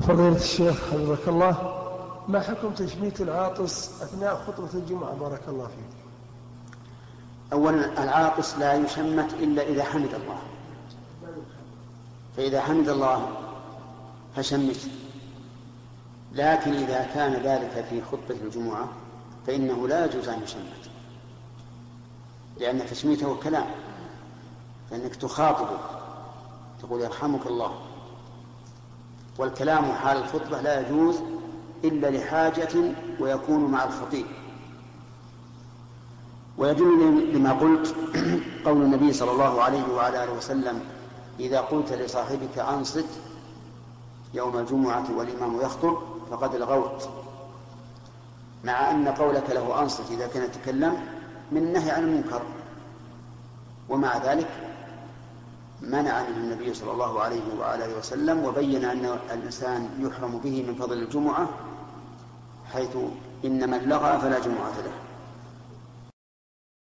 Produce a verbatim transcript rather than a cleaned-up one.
فضيلة الشيخ حفظك الله، ما حكم تشميت العاطس أثناء خطبة الجمعة بارك الله فيك؟ أولا العاطس لا يشمت إلا إذا حمد الله، فإذا حمد الله فشمت، لكن إذا كان ذلك في خطبة الجمعة فإنه لا يجوز أن يشمت، لأن تشميته كلام، فإنك تخاطبه تقول يرحمك الله، والكلام حال الخطبة لا يجوز إلا لحاجة ويكون مع الخطيب. ويدل لما قلت قول النبي صلى الله عليه وعلى آله وسلم: إذا قلت لصاحبك أنصت يوم الجمعة والإمام يخطب فقد لغوت، مع أن قولك له أنصت إذا كان يتكلم من النهي عن المنكر، ومع ذلك منع منه النبي صلى الله عليه وعلى آله وسلم، وبين أن الإنسان يحرم به من فضل الجمعة، حيث إن من لغى فلا جمعة له.